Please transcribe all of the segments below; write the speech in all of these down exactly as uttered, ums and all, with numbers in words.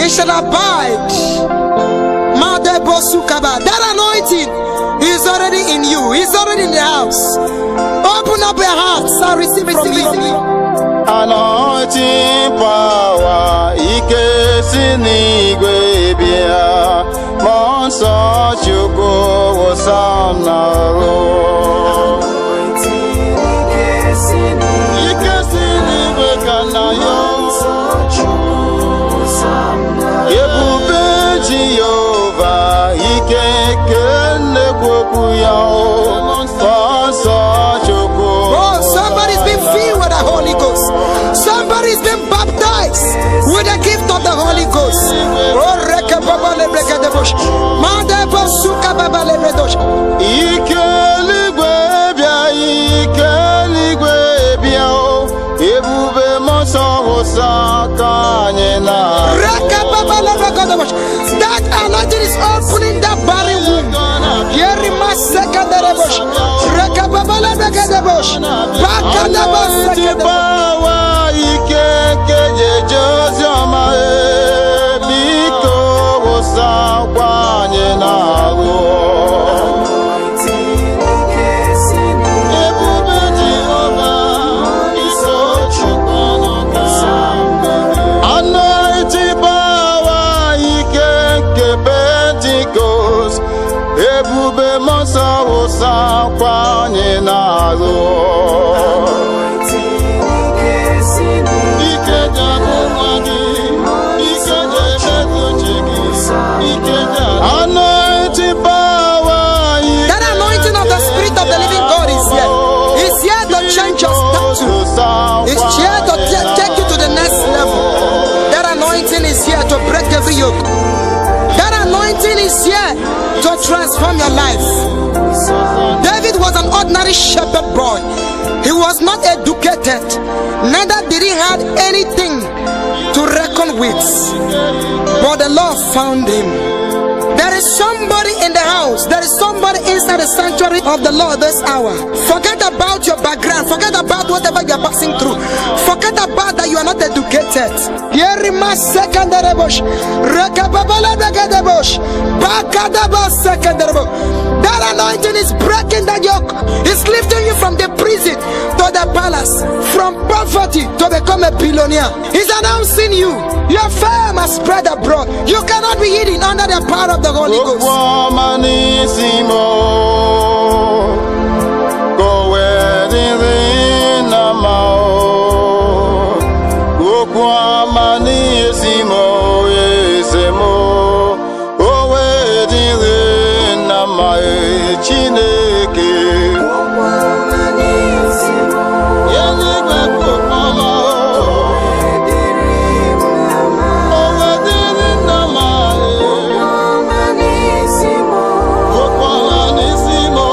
it shall abide. That anointing is already in you. It's already in the house. Open up your hearts and receive it from me. Anointing power, ike sinigwe bia, monso chuko wosanaro. Anointing ike sinigwe, ike sinigwe kanayo. Ebube Jehovah, ike kene kwokuya o, monso chuko. Oh, somebody's been filled with the Holy Ghost. Somebody's been baptized with the gift of the Holy Ghost. Oh, reka baba le breka de bush. Mande bosuka baba le bredosh. Ikeligwe bia, ikeligwe bia o. Ebube monso wosaka nyena. Reka baba le breka de bush. That anointing is opening that barren womb. Yeri maseka de bush. Reka baba le breka de bush. Baka de bush. Ebube monso wosa kwanye nazo. That anointing of the Spirit of the living God is here. It's here to change your status. It's here to take you to the next level. That anointing is here to break every yoke. That anointing is here to transform your life. David was an ordinary shepherd boy. He was not educated, neither did he have anything to reckon with. But the Lord found him. There is somebody in the house. There is somebody inside the sanctuary of the Lord this hour. Forget about your background. Forget about whatever you are passing through. Forget about that you are not educated. That anointing is breaking that yoke. It's lifting you from the prison to the palace, from poverty to become a billionaire. It's announcing you. Your fame has spread abroad. You cannot be hidden under the power of the Holy Ghost. Simo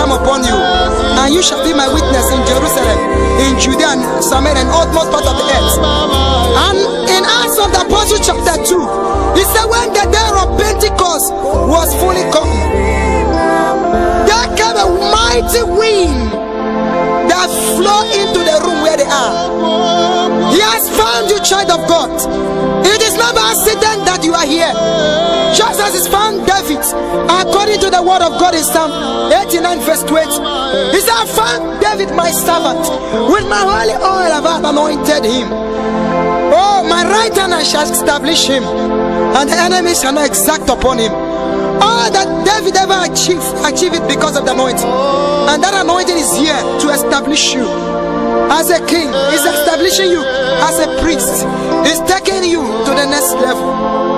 come upon you, and you shall be my witness in Jerusalem, in Judea and Samaria, and utmost part of the earth. And in Acts of the Apostles chapter two, he said when the day of Pentecost was fully come, there came a mighty wind that flow into the room where they are. He has found you, child of God. It is not by accident that you are here. Just as he found David, according to the word of God in Psalm eighty-nine verse twenty. He said, I found David my servant. With my holy oil have I anointed him. Oh, my right hand I shall establish him, and the enemy shall not exact upon him. All that David ever achieved, achieve it because of the anointing. And that anointing is here to establish you as a king. He's establishing you as a priest. He's taking you to the next level.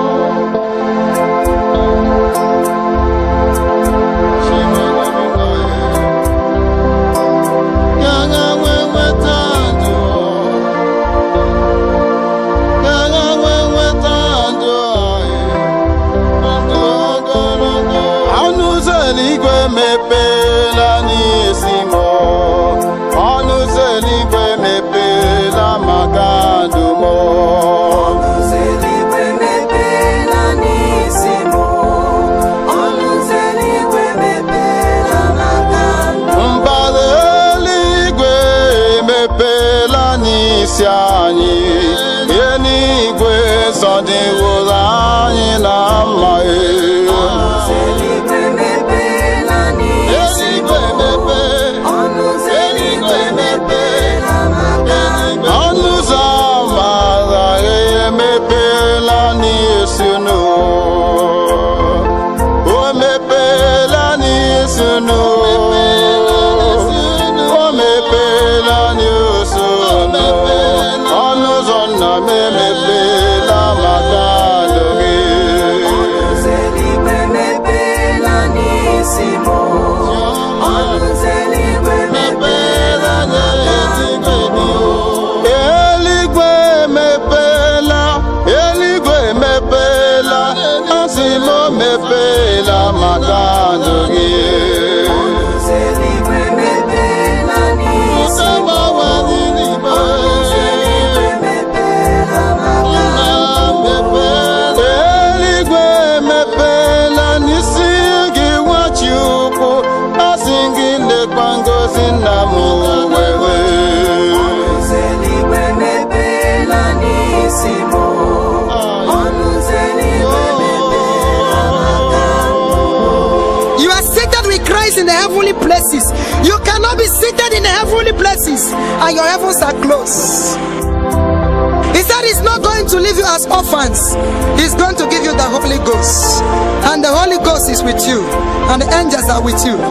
In the heavenly places, you cannot be seated in the heavenly places and your heavens are closed. He said he's not going to leave you as orphans. He's going to give you the Holy Ghost, and the Holy Ghost is with you, and the angels are with you.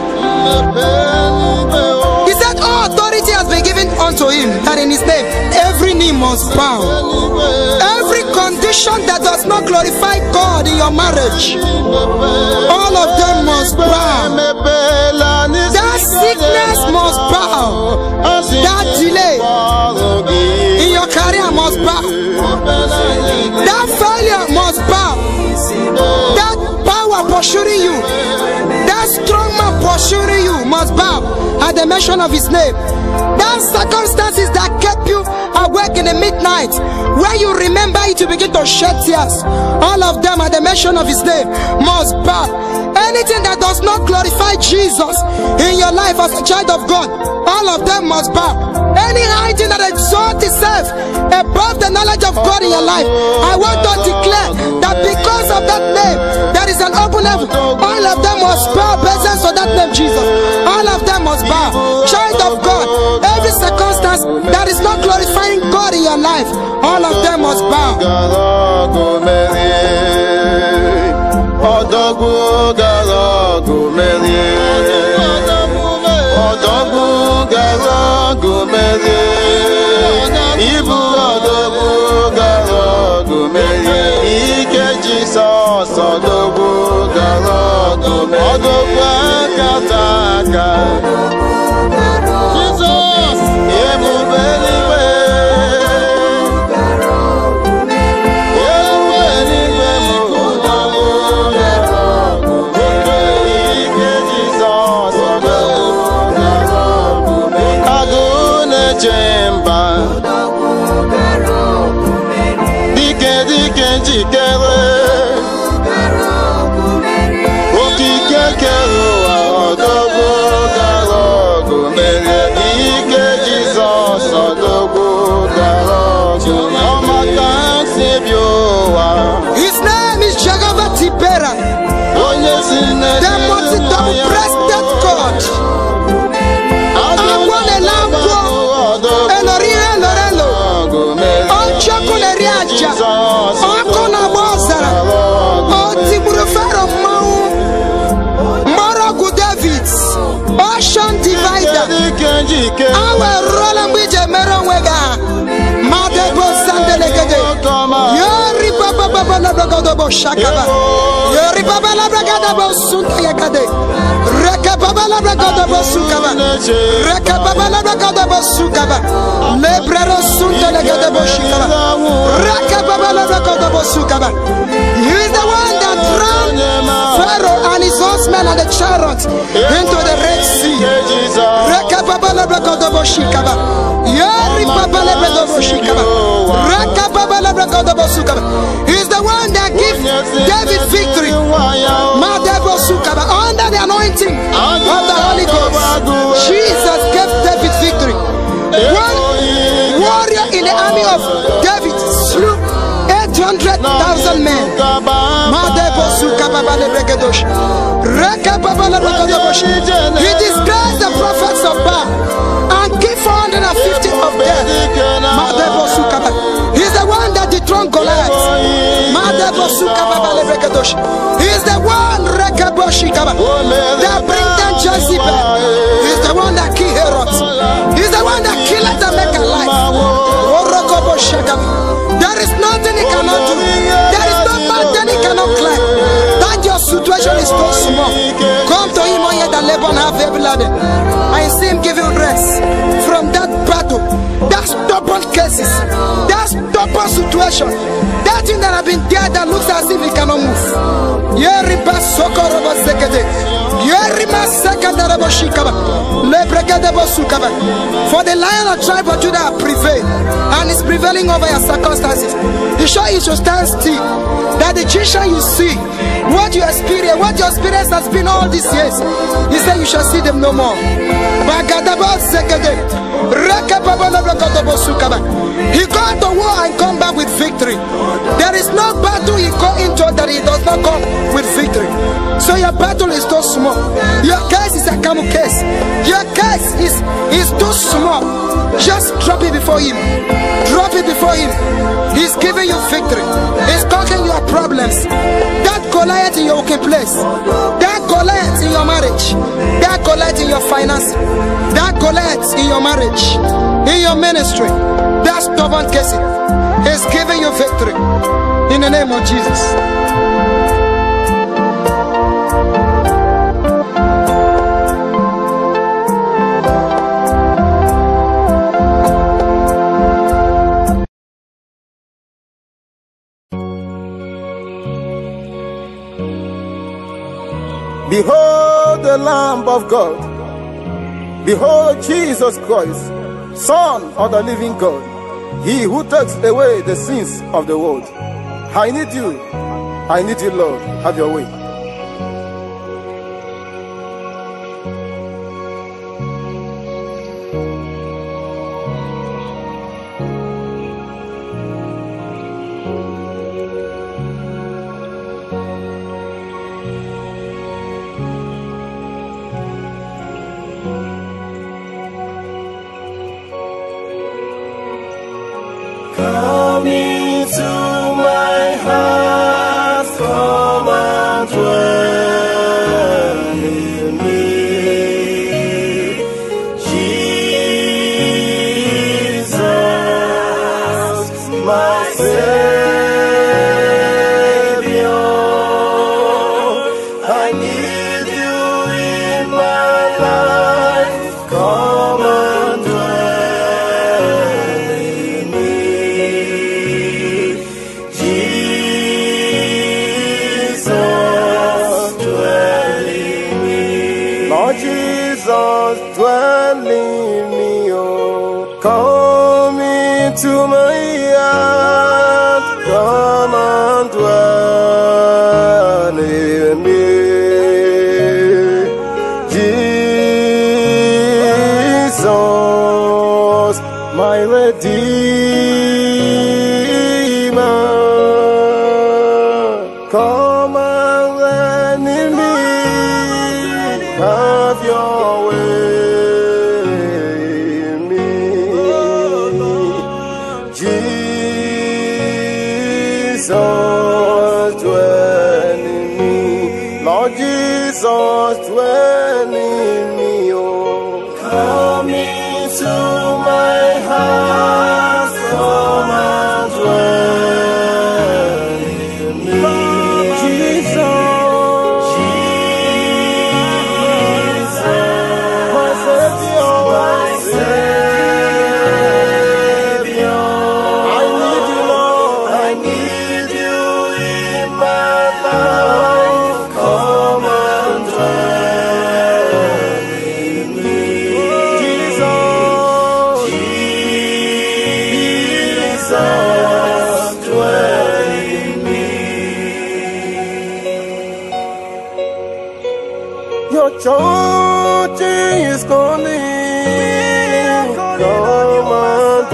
He said all authority has been given unto him, that in his name every knee must bow. Every condition that does not glorify God in your marriage, all of them must bow. That sickness must bow. That delay in your career must bow. That failure must bow. That power pursuing you, that strong man pursuing you must bow at the mention of his name. That circumstances that kept you awake in the midnight, where you remember it, you begin to shed tears, all of them at the mention of his name must bow. Anything that does not glorify Jesus in your life as a child of God, all of them must bow. Any hiding that exalts itself above the knowledge of God in your life, I want to declare that because of that name, there is an open heaven. All of them must bow presence of that name, Jesus. All of them must bow. Child of God, every circumstance that is not glorifying God in your life, all of them must bow. Odogu garagu merie, odogu garagu merie, ibu odogu garagu merie, ike Jesus odogu garagu merie, odogu akataka, Jesus emu beliwe. ikere okike kere ụwa ọdọgbu gara ọgụ merie ike Jizọs ọdọgbu gara ọgụ ọmaka si bi ụwa. His name is Jehovah Tipera, Onye si the multi-double-breasted God. Agwa na-elagwo elorihe lorelo ọchọkụ na-eri aja ọkụ na-agba ọzara o tigburu Fero mmanwụ mgbọrọgwụ David ocean divider awe ruola mgbe ije mere onwe gị aha madebo sandelegede yori bababa labragodobo shakaba yori baba labragodobo suntayagade reka baba labragodobo sukaba reka baba labragodobo sukaba lebrero suntelegedebo shikaba reka baba labragodobo sukaba. He is the one that drowned Pharaoh and his horsemen and the chariots into the Red Sea. Reka baba labragodobo shikaba yori baba labragodobo shikaba reka baba labragodobo sukaba. He is the one that gives David victory madebo sukaba under the anointing of the Holy Ghost. Jesus gave David victory. One warrior in the army of David slew eight hundred thousand men. He disgraced the prophets of Baal and killed four hundred fifty of them. He's the one that dethroned Goliath. He's the one that brings down Jezebel. He's the one that killed Herod. He's the one that killed them make alive. There is nothing he cannot do. There is no mountain he cannot climb. That your situation is too small. Come to him on that Lebanon have heavy laden. I see him give you rest from that battle, that stubborn cases, that stubborn situation, that thing that have been there that looks as if he cannot move. Yeriba sokorobo sekede. Yerima sekandarabo shikaba. Lebregadebo sukaba. For the Lion of tribe of Judah prevailed and is prevailing over your circumstances. You sure you should stand still. That the vision you see, what you experience, what your experience has been all these years, he said you shall see them no more. He got to war and come back with victory. There is no battle he go into that he does not come with victory. So your battle is too small. Your case is a camel case. Your case is, is too small. Just drop it before him. Drop it before him. He's giving you victory. He's conquering your problems. That Goliath in your working place. That Goliath in your marriage. That Goliath in your finance. That Goliath in your marriage. In your ministry. That stubborn case. He's giving you victory. In the name of Jesus. Behold the Lamb of God. Behold Jesus Christ, Son of the living God. He who takes away the sins of the world. I need you. I need you, Lord. Have your way. Come into my heart, come and dwell in me, Jesus, my Savior. I need you in my life, come and dwell in me. Jesus, dwell in me, oh, come into my heart, come and dwell. Come and reign in me, have your way in me. Jesus, dwell in me. Lord Jesus, dwell in me. Oh, come into my heart, come and dwell in me. Your church is calling, come and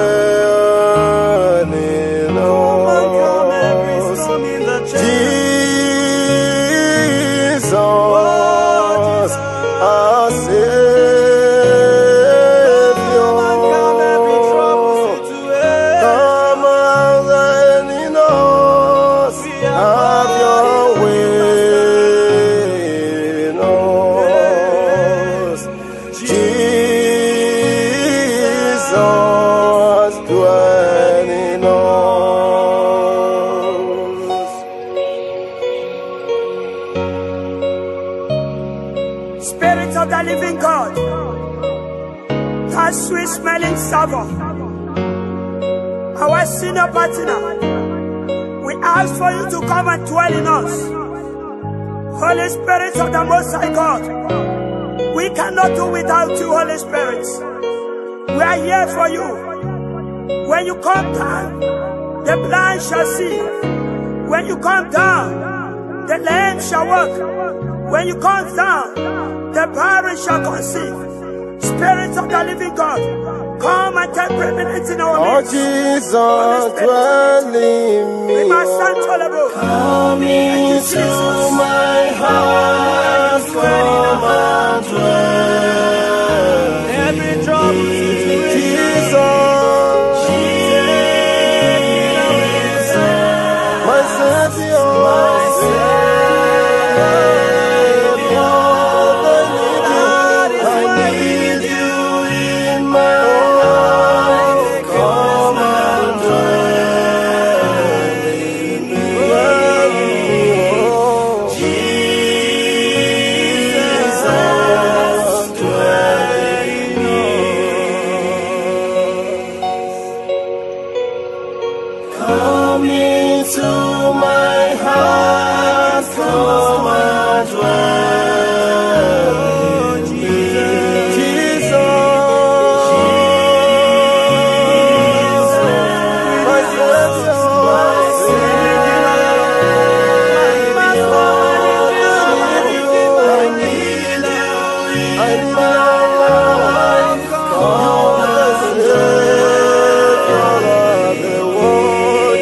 dwell in us. Jesus, our Savior, come and reign in us, have your way. Spirit of the living God, that sweet smelling savour, our senior partner, we ask for you to come and dwell in us. Holy Spirit of the Most High God, we cannot do without you, Holy Spirit. We are here for you. When you come down, the blind shall see. When you come down, the lame shall walk. When you come down, the barren shall conceive. Spirit of the living God, come and take preeminence in our midst. Oh Jesus, dwell in me. We must stand tolerable. Come into my heart, come and dwell. Every trouble, Jesus, my Savior, my come into my heart, come and dwell. Jesus, Jesus, my Savior, my Savior, I need you, I need you, come and Savior of the world.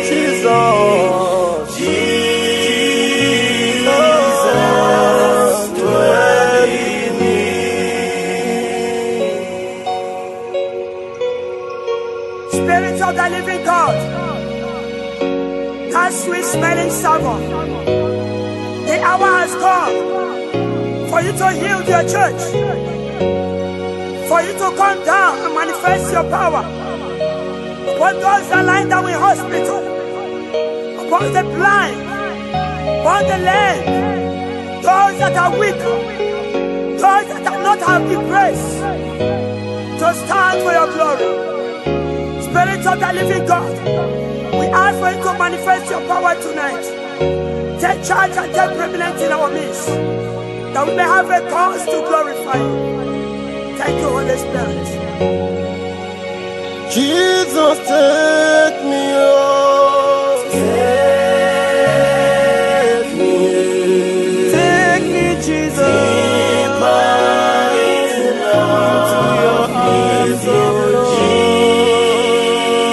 Spirit of the living God, that sweet smelling savour, the hour has come for you to heal your church, for you to come down and manifest your power upon those that lie down in hospital, upon the blind, upon the lame, those that are weak, those that are not have the grace to stand for your glory. Spirit of the living God, we ask for you to manifest your power tonight. Take charge and take preeminence in our midst, that we may have a cause to glorify you. Thank you, Holy Spirit. Jesus, take me on. Take me. Take me, Jesus. Take my into your arms, oh Lord.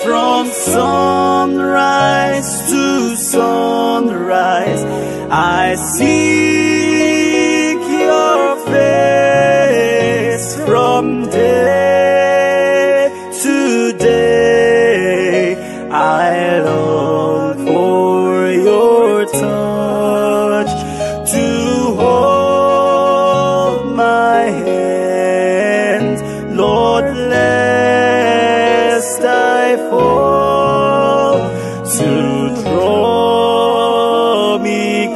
from sunrise to sunrise, I seek your face from day to day. I long for your touch to hold my hand, Lord, lest I fall, to draw me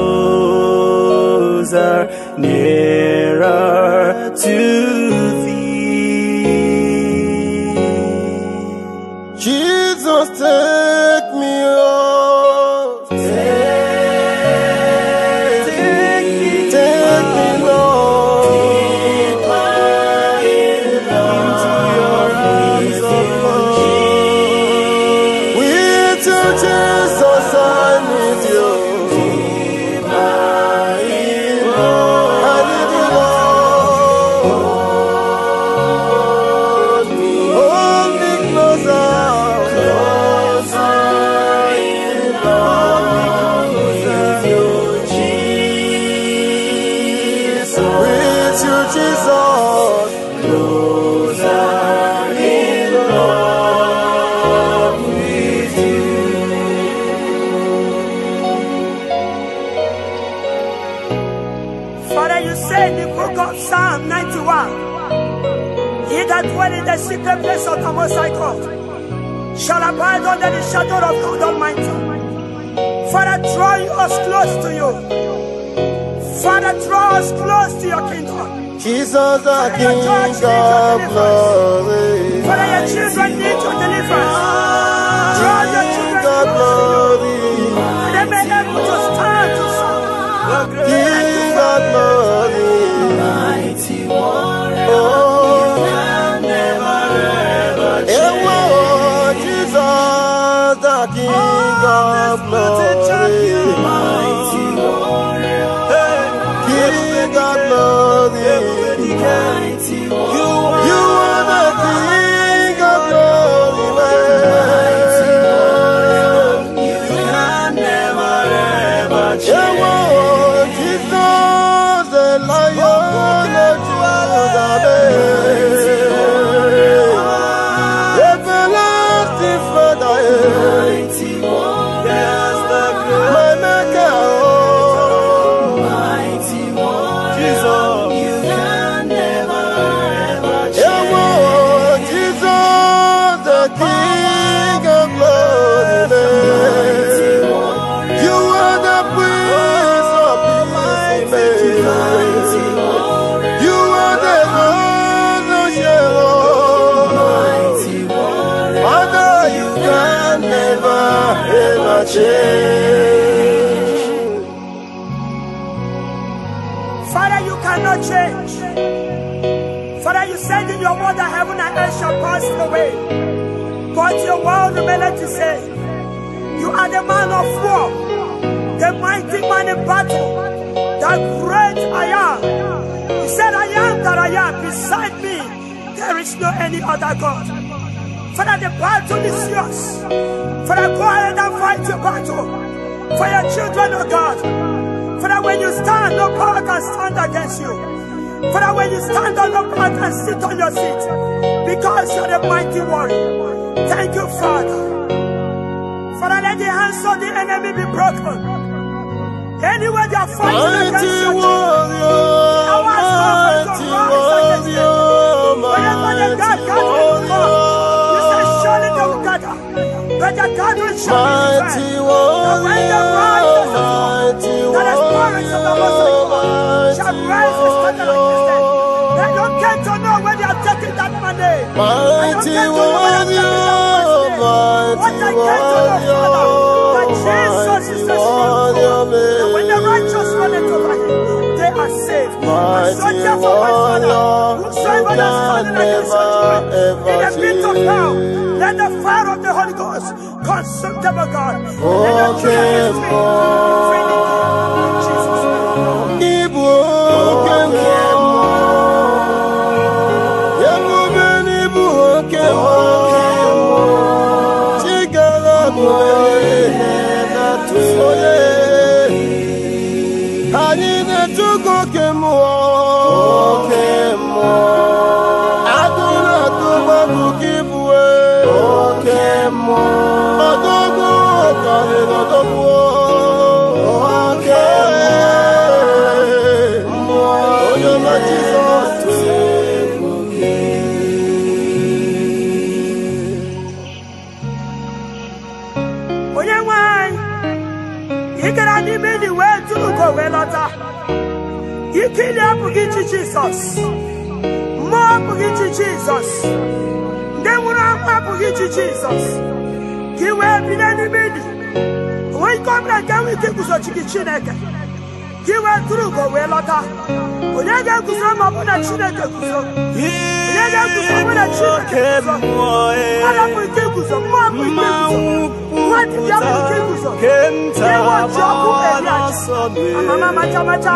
closer, nearer to thee. Jesus, take me up, take, take me, take me, Lord, deeper into your arms of love. With you, Jesus, I need you. Deeper in love, I need you, Lord. Hold me closer. Psalm ninety-one. He that dwell in the secret place of the Most High God shall abide under the shadow of God Almighty. Father, draw us close to you. Father, draw us close to your kingdom. Jesus, the King of glory. Father, your children need your deliverance. Draw your children close to you. And they may be able to stand to serve. King of glory. Mighty warrior, Oh, you can never ever oh, Jesus, the King of glory. Mighty warrior, King of glory. mighty warrior, You are the King of glory, man. you can never ever Yeah, change. oh, Jesus, the Lion of Judah, everlasting Father, Mighty warrior, my Maker, oh, mighty warrior, you can never ever change. yeah, oh, Jesus, the King of glory, you are the Prince of Peace, you are the Rose of Sharon. Father, you can never ever change. Father, you cannot change. Father, you said in your word that heaven and earth shall pass away, but your word remaineth to say. You are the man of war, the mighty man in battle, the great I am. You said, I am that I am. Beside me, there is no any other God. Father, the battle is yours. Father, go ahead and fight your battle for your children, oh God. Father, when you stand, no power can stand against you. Father, when you stand on the path and sit on your seat, because you're the mighty warrior. Thank you, Father. Father, let the hands of the enemy be broken. Anywhere they are fighting against Mighty your warrior, mighty warrior, whenever they got gathering for, you say surely they will gather. But the gathering shall be mighty divine. warrior, And when the rise of mighty that is porous of the Most High God shall rise and stand like this day. They don't get to know where they are taking that money. mighty warrior, What I get to know, Father, that Jesus is the strong tower. And when the righteous run into him, they are saved. And so therefore, my Father, whosoever that standing against your children, in the pit of hell, let the fire of the Holy Ghost consume them, O God. And let your children be free. In Jesus' name. Ibu You kill up against Jesus. More against Jesus. Then when I'm up against Jesus. Give way to the enemy. When you come back, we take us to the chicken. Give way to go where Lotta. When I get to some of the chicken. When I get to some of the chicken. What up with you? Some more with you. What did you have to do? Mama, Mama,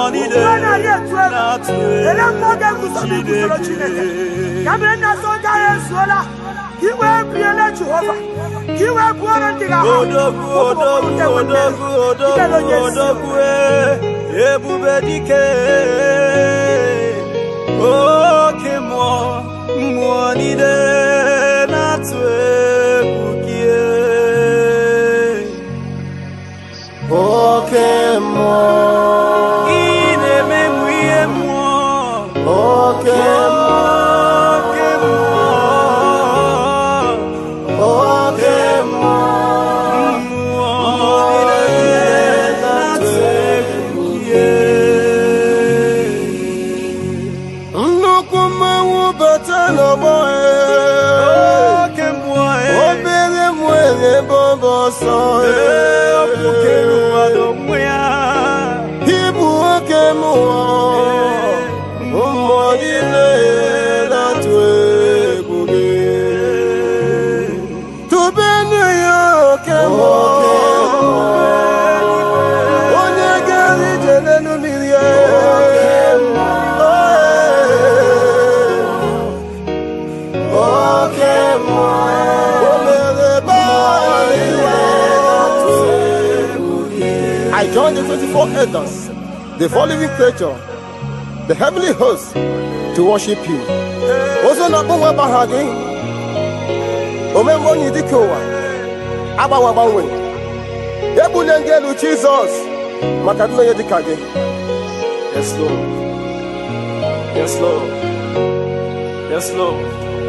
I joined the twenty-four elders, the four living creature, the heavenly host, to worship you. Also, not one weapon hugging. Omembo ni dikowa. Aba wabanwe. Ebu nengelu Jesus. Makaduna yedikage. Yes, Lord. Yes, Lord. Yes, Lord.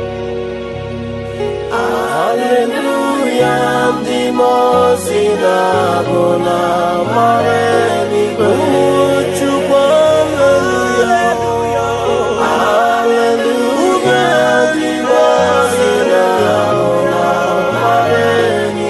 Hallelujah, the Mosina Bona Mareni Hallelujah, Hallelujah, the Mosina Bona Mareni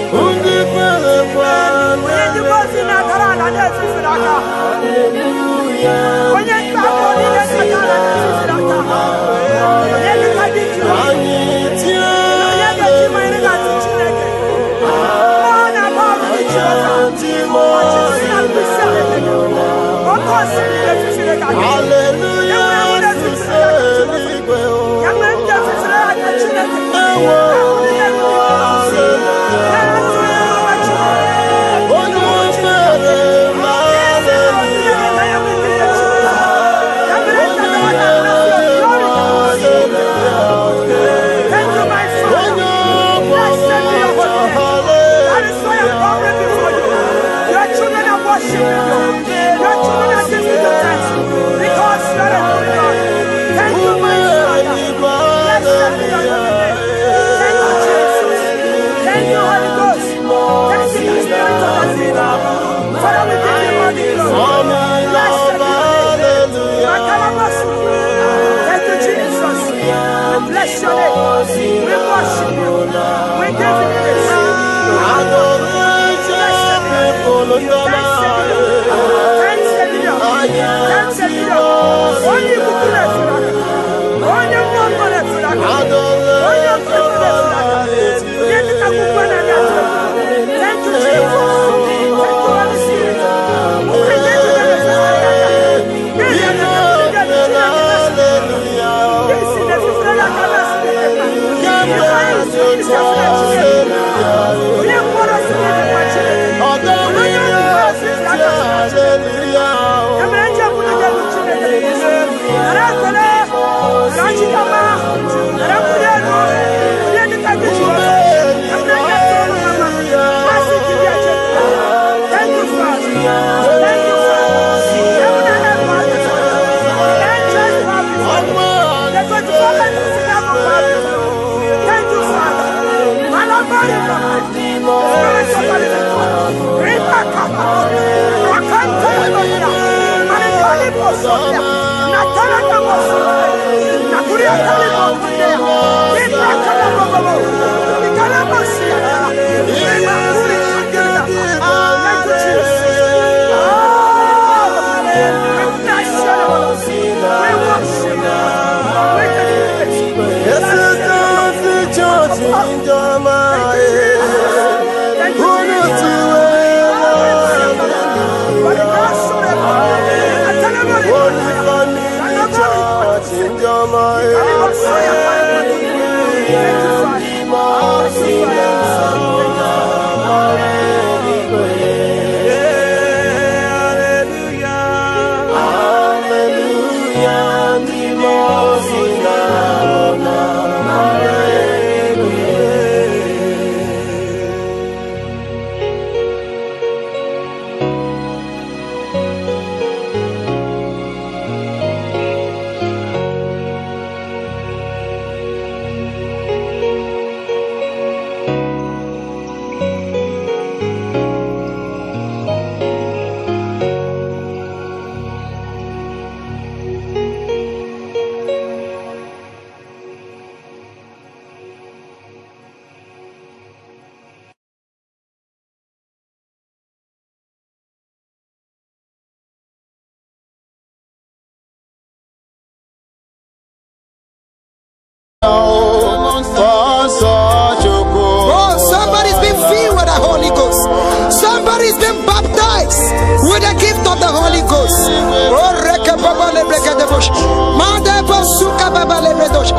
Oh, somebody's been filled with the Holy Ghost. Somebody's been baptized with the gift of the Holy Ghost. Oh, reka baba le breka de bush. Mande bosuka baba le bredosh.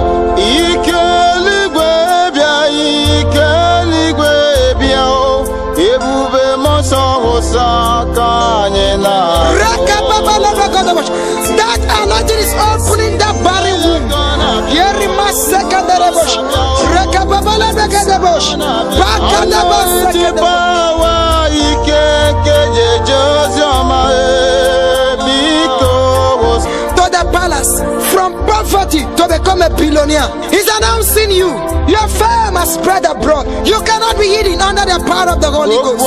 Ikeligwe bia, ikeligwe bia o. Ebube moso osaka nyena. Reka baba le breka de bush. That anointing is opening that barren womb. Yeri maseka de bush. Reka baba le breka de bush. Baka de bush. To the palace, from poverty to become a billionaire. He's announcing you. Your fame has spread abroad. You cannot be hidden under the power of the Holy Ghost.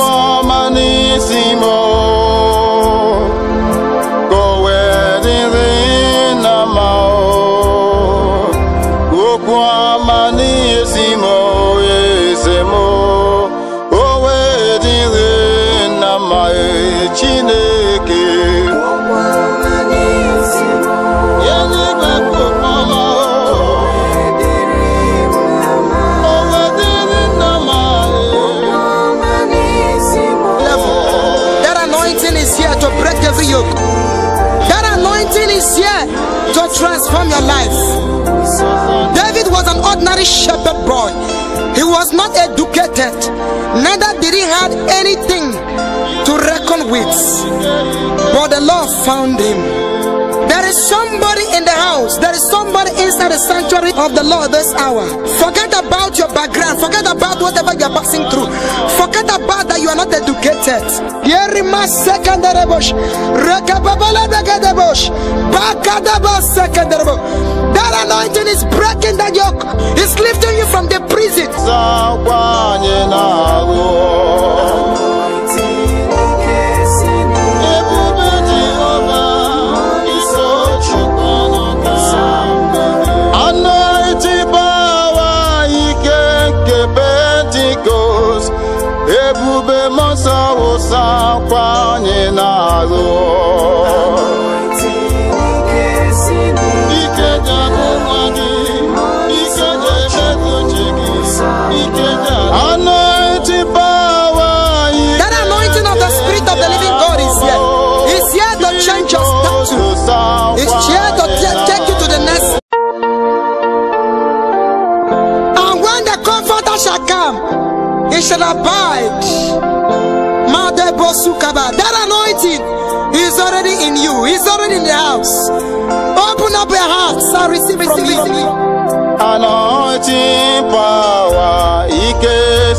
That anointing is here to transform your life. David was an ordinary shepherd boy. He was not educated, neither did he have anything to reckon with. But the Lord found him. There is somebody in the house. There is somebody inside the sanctuary of the Lord this hour. Forget about your background. Forget about whatever you are passing through. Forget about that you are not educated. That anointing is breaking that yoke. It's lifting you from the prison. Ebube mosa osa kwanye nazo. Ike jago mwagi, ike jebeto chigi, ike jago. Anointing power. That anointing of the Spirit of the living God is here. It's here to change your status. It's here to take you to the next. And when the Comforter shall come, it shall abide. That anointing is already in you. It's already in the house. Open up your hearts and receive it from me. Anointing power, ike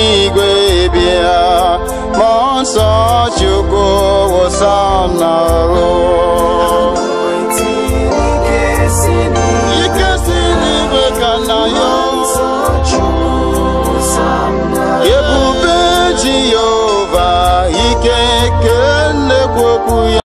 sinigwe bia, monso chuko osana.